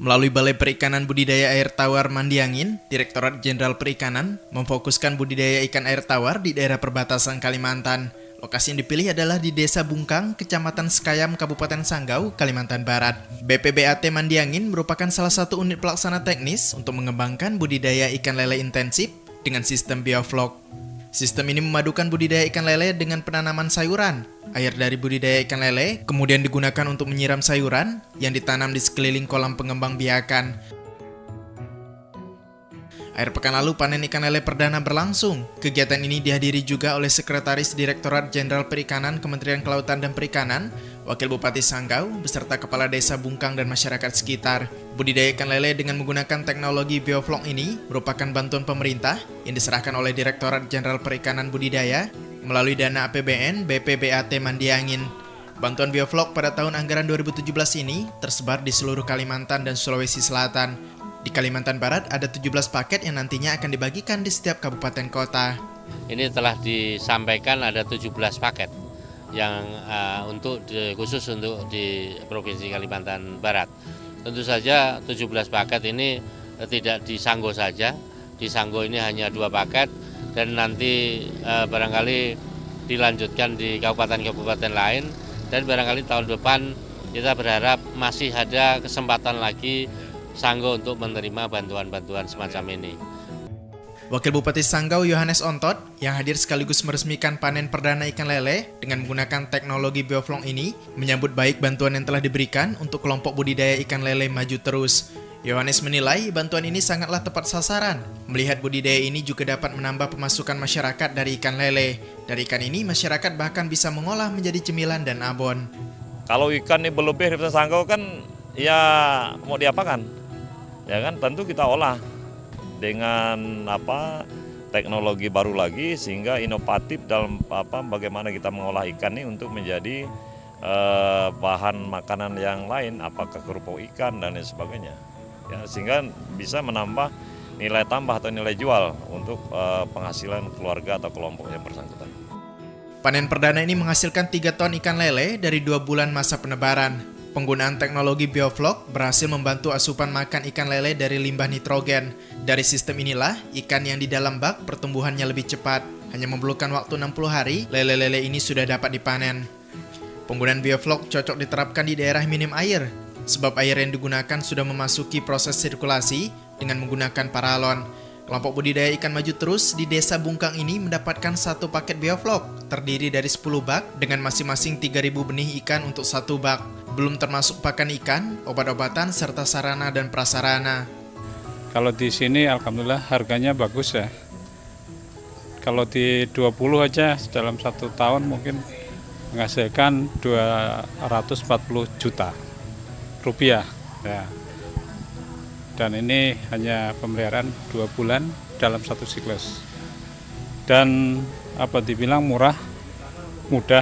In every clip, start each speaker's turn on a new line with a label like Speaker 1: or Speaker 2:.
Speaker 1: Melalui Balai Perikanan Budidaya Air Tawar Mandiangin, Direktorat Jenderal Perikanan memfokuskan budidaya ikan air tawar di daerah perbatasan Kalimantan. Lokasi yang dipilih adalah di Desa Bungkang, Kecamatan Sekayam, Kabupaten Sanggau, Kalimantan Barat. BPBAT Mandiangin merupakan salah satu unit pelaksana teknis untuk mengembangkan budidaya ikan lele intensif dengan sistem bioflok. Sistem ini memadukan budidaya ikan lele dengan penanaman sayuran. Air dari budidaya ikan lele kemudian digunakan untuk menyiram sayuran yang ditanam di sekeliling kolam pengembang biakan. Akhir pekan lalu panen ikan lele perdana berlangsung. Kegiatan ini dihadiri juga oleh Sekretaris Direktorat Jenderal Perikanan Kementerian Kelautan dan Perikanan, Wakil Bupati Sanggau, beserta Kepala Desa Bungkang dan masyarakat sekitar. Budidaya ikan lele dengan menggunakan teknologi bioflok ini merupakan bantuan pemerintah yang diserahkan oleh Direktorat Jenderal Perikanan Budidaya melalui dana APBN BPBAT Mandiangin. Bantuan bioflok pada tahun anggaran 2017 ini tersebar di seluruh Kalimantan dan Sulawesi Selatan. Di Kalimantan Barat ada 17 paket yang nantinya akan dibagikan di setiap kabupaten kota.
Speaker 2: Ini telah disampaikan ada 17 paket yang khusus untuk di Provinsi Kalimantan Barat. Tentu saja 17 paket ini tidak di Sanggo saja. Di Sanggo ini hanya 2 paket dan nanti barangkali dilanjutkan di kabupaten-kabupaten lain, dan barangkali tahun depan kita berharap masih ada kesempatan lagi Sanggau untuk menerima bantuan-bantuan semacam ini.
Speaker 1: Wakil Bupati Sanggau Yohanes Ontot yang hadir sekaligus meresmikan panen perdana ikan lele dengan menggunakan teknologi bioflok ini menyambut baik bantuan yang telah diberikan untuk kelompok budidaya ikan lele maju terus. Yohanes menilai bantuan ini sangatlah tepat sasaran. Melihat budidaya ini juga dapat menambah pemasukan masyarakat dari ikan lele. Dari ikan ini masyarakat bahkan bisa mengolah menjadi cemilan dan abon.
Speaker 3: Kalau ikan ini berlebih di Sanggau kan ya mau diapakan? Ya kan, tentu kita olah dengan teknologi baru lagi sehingga inovatif dalam bagaimana kita mengolah ikan ini untuk menjadi bahan makanan yang lain, apakah kerupuk ikan dan lain sebagainya. Ya, sehingga bisa menambah nilai tambah atau nilai jual untuk penghasilan keluarga atau kelompok yang bersangkutan.
Speaker 1: Panen perdana ini menghasilkan 3 ton ikan lele dari 2 bulan masa penebaran. Penggunaan teknologi bioflok berhasil membantu asupan makan ikan lele dari limbah nitrogen. Dari sistem inilah, ikan yang di dalam bak pertumbuhannya lebih cepat. Hanya memerlukan waktu 60 hari, lele-lele ini sudah dapat dipanen. Penggunaan bioflok cocok diterapkan di daerah minim air, sebab air yang digunakan sudah memasuki proses sirkulasi dengan menggunakan paralon. Kelompok budidaya ikan maju terus di Desa Bungkang ini mendapatkan 1 paket bioflok, terdiri dari 10 bak dengan masing-masing 3.000 benih ikan untuk 1 bak. Belum termasuk pakan ikan, obat-obatan, serta sarana dan prasarana.
Speaker 4: Kalau di sini alhamdulillah harganya bagus ya. Kalau di 20 aja dalam 1 tahun mungkin menghasilkan 240 juta rupiah. Ya. Dan ini hanya pemeliharaan 2 bulan dalam 1 siklus. Dan dibilang murah, mudah,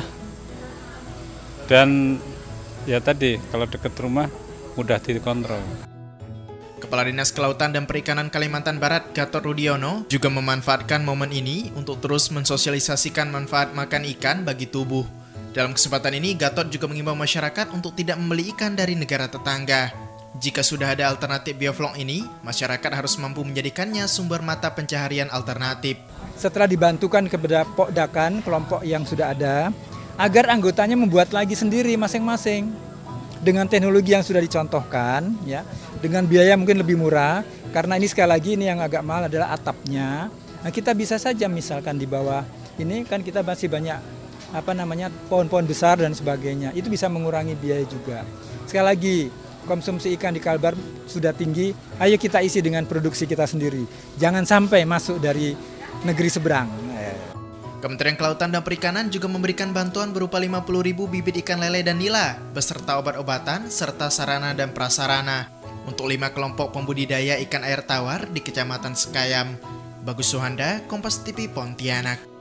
Speaker 4: dan ya tadi, kalau dekat rumah, mudah dikontrol.
Speaker 1: Kepala Dinas Kelautan dan Perikanan Kalimantan Barat, Gatot Rudiono, juga memanfaatkan momen ini untuk terus mensosialisasikan manfaat makan ikan bagi tubuh. Dalam kesempatan ini, Gatot juga mengimbau masyarakat untuk tidak membeli ikan dari negara tetangga. Jika sudah ada alternatif bioflok ini, masyarakat harus mampu menjadikannya sumber mata pencaharian alternatif.
Speaker 5: Setelah dibantukan kepada Pokdakan, kelompok yang sudah ada, agar anggotanya membuat lagi sendiri masing-masing dengan teknologi yang sudah dicontohkan, ya, dengan biaya mungkin lebih murah, karena ini sekali lagi ini yang agak mahal adalah atapnya. Nah, kita bisa saja misalkan di bawah ini kan kita masih banyak pohon-pohon besar dan sebagainya, itu bisa mengurangi biaya juga. Sekali lagi, konsumsi ikan di Kalbar sudah tinggi, ayo kita isi dengan produksi kita sendiri, jangan sampai masuk dari negeri seberang.
Speaker 1: Kementerian Kelautan dan Perikanan juga memberikan bantuan berupa 50.000 bibit ikan lele dan nila, beserta obat-obatan, serta sarana dan prasarana untuk 5 kelompok pembudidaya ikan air tawar di Kecamatan Sekayam. Bagus Suhanda, Kompas TV Pontianak.